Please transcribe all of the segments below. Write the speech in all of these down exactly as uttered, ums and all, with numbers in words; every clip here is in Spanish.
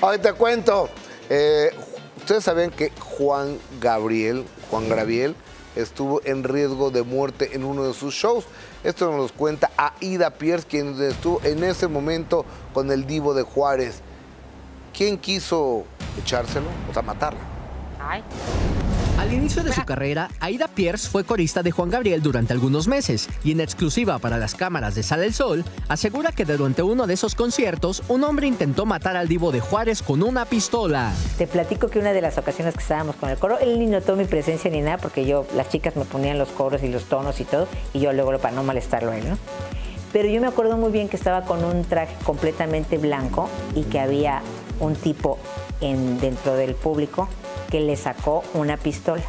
Hoy te cuento. Eh, Ustedes saben que Juan Gabriel, Juan Gabriel estuvo en riesgo de muerte en uno de sus shows. Esto nos lo cuenta Aida Pierce, quien estuvo en ese momento con el Divo de Juárez. ¿Quién quiso echárselo? O sea, matarlo. Ay. Al inicio de su carrera, Aida Pierce fue corista de Juan Gabriel durante algunos meses y en exclusiva para las cámaras de Sale el Sol, asegura que durante uno de esos conciertos, un hombre intentó matar al Divo de Juárez con una pistola. Te platico que una de las ocasiones que estábamos con el coro, él ni notó mi presencia ni nada, porque yo, las chicas me ponían los coros y los tonos y todo, y yo luego para no molestarlo a él, ¿no? Pero yo me acuerdo muy bien que estaba con un traje completamente blanco y que había un tipo en, dentro del público que le sacó una pistola.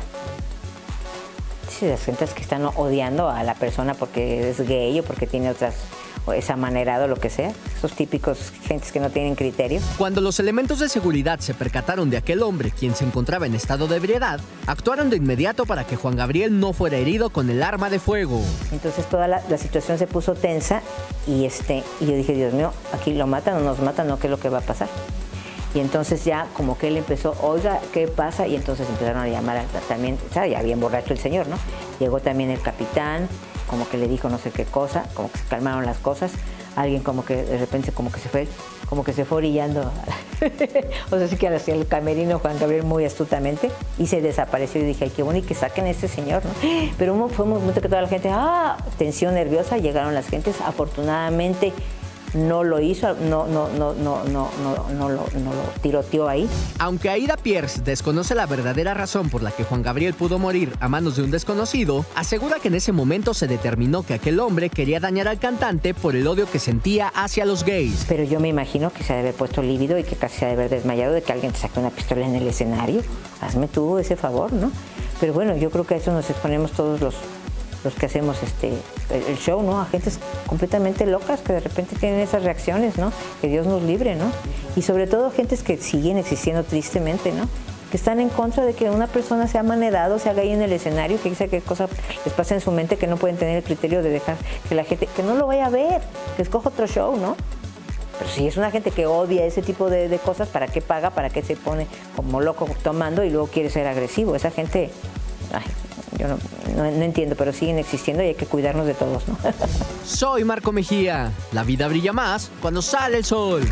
Sí, las gentes que están odiando a la persona porque es gay o porque tiene otras, o es amanerado, lo que sea. Esos típicos gentes que no tienen criterio. Cuando los elementos de seguridad se percataron de aquel hombre, quien se encontraba en estado de ebriedad, actuaron de inmediato para que Juan Gabriel no fuera herido con el arma de fuego. Entonces toda la, la situación se puso tensa y, este, y yo dije, Dios mío, aquí lo matan o nos matan, ¿no? ¿Qué es lo que va a pasar? Y entonces ya como que él empezó, oiga, ¿qué pasa? Y entonces empezaron a llamar a, también, o sea, ya bien borracho el señor, ¿no? Llegó también el capitán, como que le dijo no sé qué cosa, como que se calmaron las cosas. Alguien como que de repente como que se fue, como que se fue orillando. O sea, sí que hacia el camerino Juan Gabriel muy astutamente y se desapareció. Y dije, ay, qué bueno, y que saquen a este señor, ¿no? Pero fue un momento que toda la gente, ah, tensión nerviosa, llegaron las gentes, afortunadamente no lo hizo, no, no, no, no, no, no, no, lo, no lo tiroteó ahí. Aunque Aida Pierce desconoce la verdadera razón por la que Juan Gabriel pudo morir a manos de un desconocido, asegura que en ese momento se determinó que aquel hombre quería dañar al cantante por el odio que sentía hacia los gays. Pero yo me imagino que se ha de haber puesto lívido y que casi se ha de haber desmayado de que alguien te saque una pistola en el escenario. Hazme tú ese favor, ¿no? Pero bueno, yo creo que a eso nos exponemos todos los los que hacemos este el show, ¿no? A gentes completamente locas que de repente tienen esas reacciones, ¿no? Que Dios nos libre, ¿no? Y sobre todo gentes que siguen existiendo tristemente, ¿no? Que están en contra de que una persona sea manerado, sea gay en el escenario, que dice qué cosa les pasa en su mente, que no pueden tener el criterio de dejar que la gente, que no lo vaya a ver, que escoja otro show, ¿no? Pero si es una gente que odia ese tipo de, de cosas, ¿para qué paga? ¿Para qué se pone como loco tomando y luego quiere ser agresivo? Esa gente, ay, yo no, no, no entiendo, pero siguen existiendo y hay que cuidarnos de todos, ¿no? Soy Marco Mejía. La vida brilla más cuando sale el sol.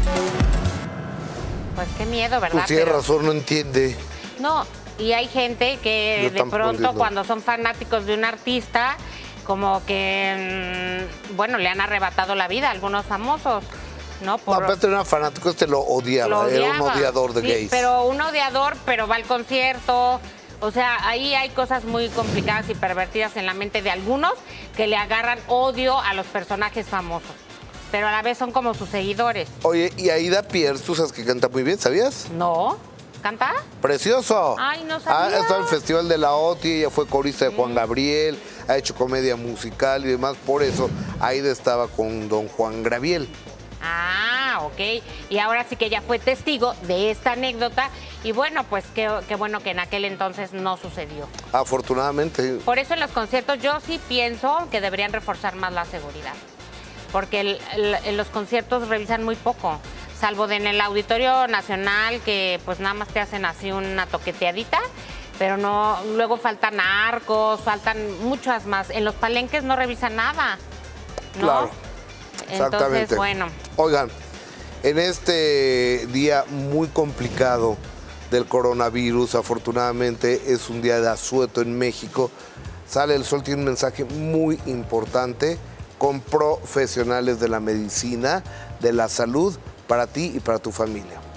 Pues qué miedo, ¿verdad? Pues tiene Pero... razón, no entiende. No, y hay gente que Yo de tampoco pronto entiendo. cuando son fanáticos de un artista, como que, mmm, bueno, le han arrebatado la vida a algunos famosos, ¿no? Por... No, aparte era fanático, este lo odiaba, Lo era un odiaba. odiador de Sí, gays. pero un odiador, pero va al concierto. O sea, ahí hay cosas muy complicadas y pervertidas en la mente de algunos que le agarran odio a los personajes famosos, pero a la vez son como sus seguidores. Oye, y Aida Pierce, tú sabes que canta muy bien, ¿sabías? ¿No? ¿Canta? ¡Precioso! Ay, no sabía. Ha estado en el Festival de la O T I, ella fue corista de Juan Gabriel, ha hecho comedia musical y demás, por eso Aida estaba con don Juan Gabriel. Ah, ok. Y ahora sí que ella fue testigo de esta anécdota y bueno, pues qué, qué bueno que en aquel entonces no sucedió. Afortunadamente. Por eso en los conciertos yo sí pienso que deberían reforzar más la seguridad, porque el, el, en los conciertos revisan muy poco, salvo de en el Auditorio Nacional que pues nada más te hacen así una toqueteadita, pero no, luego faltan arcos, faltan muchas más. En los palenques no revisan nada, ¿no? Claro. Exactamente. Entonces, bueno. Oigan, en este día muy complicado del coronavirus, afortunadamente es un día de asueto en México. Sale el Sol tiene un mensaje muy importante con profesionales de la medicina, de la salud, para ti y para tu familia.